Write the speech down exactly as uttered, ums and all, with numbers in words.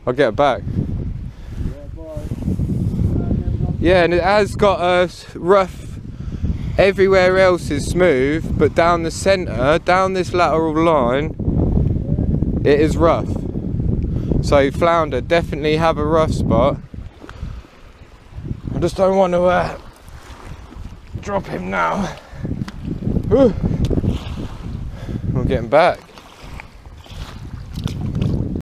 I'll get it back. Yeah, bye. Yeah, and it has got a rough. Everywhere else is smooth, but down the centre, down this lateral line, it is rough. So flounder definitely have a rough spot. I just don't want to uh, drop him now. Whew. We'll get him back.